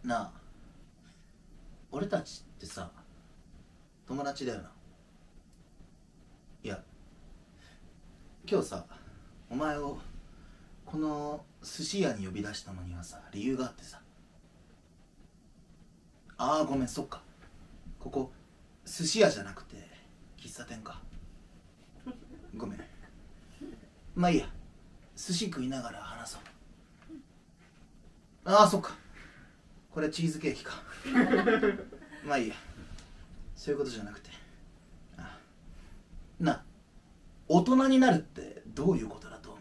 なあ、俺たちってさ、友達だよな。いや、今日さ、お前をこの寿司屋に呼び出したのにはさ、理由があってさ。ああ、ごめん、そっか。ここ寿司屋じゃなくて喫茶店か。ごめん。まあいいや、寿司食いながら話そう。ああ、そっか。これチーズケーキか。まあいいや、そういうことじゃなくて、大人になるってどういうことだと思う？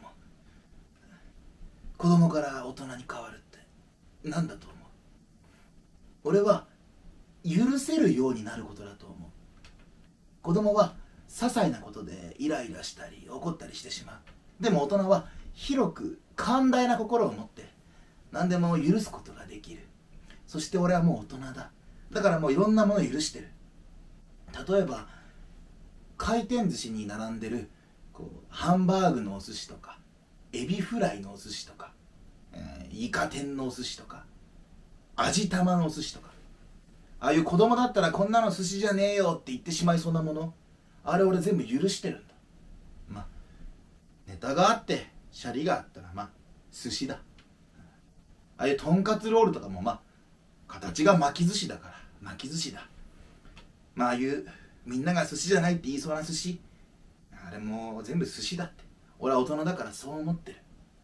子供から大人に変わるって何だと思う？俺は許せるようになることだと思う。子供は些細なことでイライラしたり怒ったりしてしまう。でも大人は広く寛大な心を持って何でも許すことができる。そして俺はもう大人だ。だからもういろんなものを許してる。例えば回転寿司に並んでるハンバーグのお寿司とかエビフライのお寿司とか、イカ天のお寿司とか味玉のお寿司とか、ああいう子供だったらこんなの寿司じゃねえよって言ってしまいそうなもの、あれ俺全部許してるんだ。まあネタがあってシャリがあったらまあ寿司だ。ああいうとんかつロールとかもまあ形が巻き寿司だから巻き寿司だ。まあああいうみんなが寿司じゃないって言いそうな寿司、あれもう全部寿司だって。俺は大人だからそう思ってる。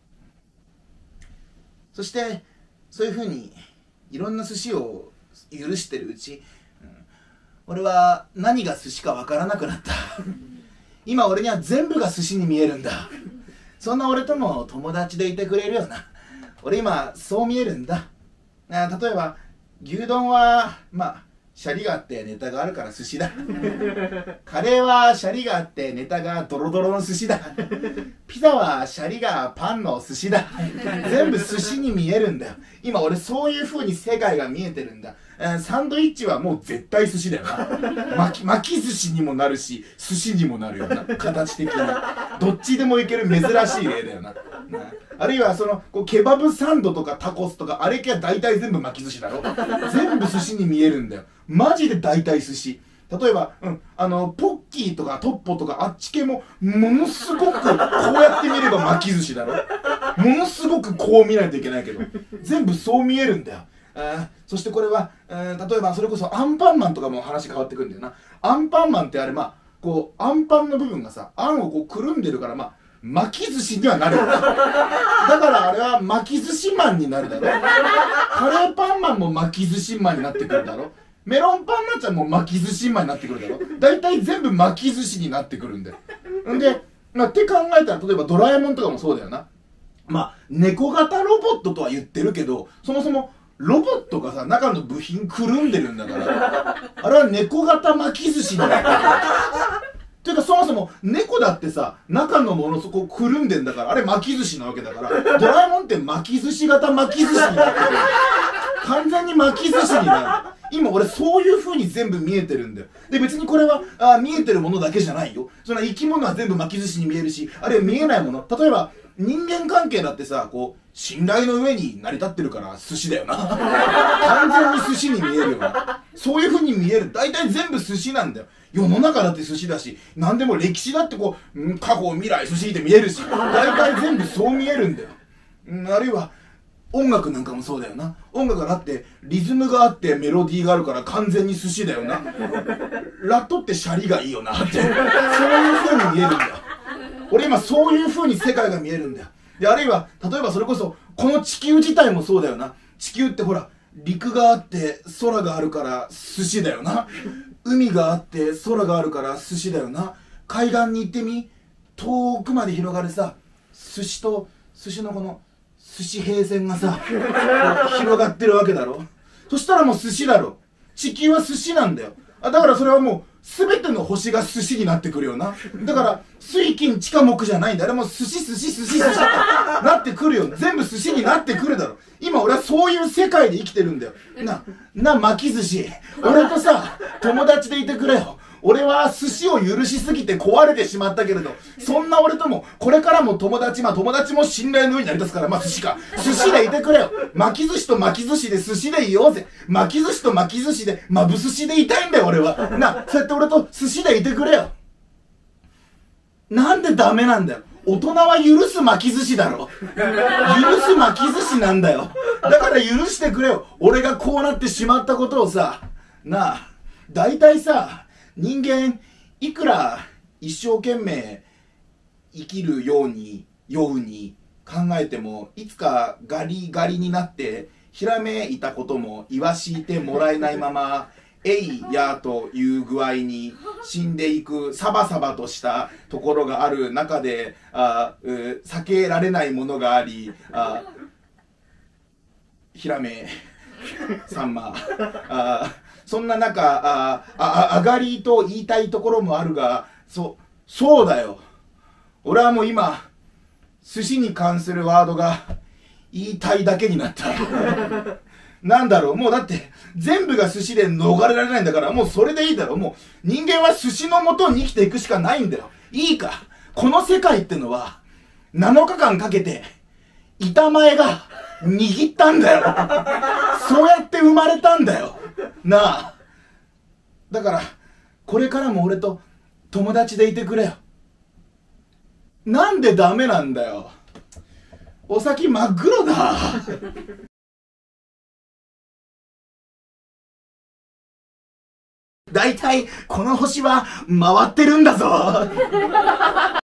そしてそういうふうにいろんな寿司を許してるうち、俺は何が寿司かわからなくなった。今俺には全部が寿司に見えるんだ。そんな俺とも友達でいてくれるよな。俺今そう見えるんだ。例えば牛丼はまあシャリがあってネタがあるから寿司だ。カレーはシャリがあってネタがドロドロの寿司だ。ピザはシャリがパンの寿司だ。全部寿司に見えるんだよ。今俺そういう風に世界が見えてるんだ。サンドイッチはもう絶対寿司だよな。巻き寿司にもなるし寿司にもなるよな、形的に。どっちでもいける珍しい例だよな。あるいはそのケバブサンドとかタコスとかあれ系は大体全部巻き寿司だろ。全部寿司に見えるんだよ。マジで大体寿司。例えば、ポッキーとかトッポとかあっち系もものすごくこうやって見れば巻き寿司だろ。ものすごくこう見ないといけないけど全部そう見えるんだよ。そしてこれは、例えばそれこそアンパンマンとかも話変わってくるんだよな。アンパンマンってあれアンパンの部分がさ、あんをくるんでるから巻き寿司にはなるよ。だからあれは巻き寿司マンになるだろ。カレーパンマンも巻き寿司マンになってくるだろ。メロンパンナちゃんも巻き寿司マンになってくるだろ。大体全部巻き寿司になってくるんだよ。んで、って考えたら例えばドラえもんとかもそうだよな。猫型ロボットとは言ってるけど、そもそもロボットがさ、中の部品くるんでるんだから、あれは猫型巻き寿司になってる。ていうかそもそも猫だってさ、中のものそこくるんでんだから、あれ巻き寿司なわけだから、ドラえもんって巻き寿司型巻き寿司になってる。完全に巻き寿司になる。今俺そういう風に全部見えてるんだよ。で別にこれは見えてるものだけじゃないよ。その生き物は全部巻き寿司に見えるし、あるいは見えないもの、例えば人間関係だってさ、信頼の上に成り立ってるから寿司だよな。完全に寿司に見えるよな。そういう風に見える。大体全部寿司なんだよ。世の中だって寿司だし、何でも歴史だって過去未来寿司って見えるし、大体全部そう見えるんだよ。あるいは音楽なんかもそうだよな。音楽があってリズムがあってメロディーがあるから完全に寿司だよな。ラットってシャリがいいよなって、そういう風に見えるんだよ。俺今そういう風に世界が見えるんだよ。であるいは例えばそれこそこの地球自体もそうだよな。地球ってほら陸があって空があるから寿司だよな。海があって空があるから寿司だよな。海岸に行ってみ、遠くまで広がるさ、寿司と寿司のこの寿司平線がさ広がってるわけだろ。そしたらもう寿司だろ。地球は寿司なんだよ。だからそれはもう全ての星が寿司になってくるよな。だから水金地下木じゃないんだ。あれもう寿司寿司寿司寿司となってくるよ。全部寿司になってくるだろ。今俺はそういう世界で生きてるんだよ。巻き寿司、俺とさ友達でいてくれよ。 俺は寿司を許しすぎて壊れてしまったけれど、そんな俺ともこれからも友達も信頼のようになりだすから、寿司か。寿司でいてくれよ。巻き寿司と巻き寿司で寿司でいようぜ。巻き寿司と巻き寿司でぶ寿司でいたいんだよ俺は。そうやって俺と寿司でいてくれよ。なんでダメなんだよ。大人は許す巻き寿司だろ。許す巻き寿司なんだよ。だから許してくれよ。俺がこうなってしまったことをさ。大体さ、人間いくら一生懸命生きるように考えても、いつかガリガリになってひらめいたことも言わしてもらえないまま、えいやという具合に死んでいくサバサバとしたところがある中で、避けられないものがあり、ヒラメサンマ、そんな中、上がりと言いたいところもあるが、そうだよ。俺はもう今寿司に関するワードが言いたいだけになった。なんだろう、もうだって全部が寿司で逃れられないんだから、もうそれでいいだろう。もう人間は寿司のもとに生きていくしかないんだよ。いいか、この世界ってのは7日間かけて板前が握ったんだよ。そうやって生まれたんだよなあ。だからこれからも俺と友達でいてくれよ。なんでダメなんだよ。お先真っ黒だ。だいたいこの星は回ってるんだぞ。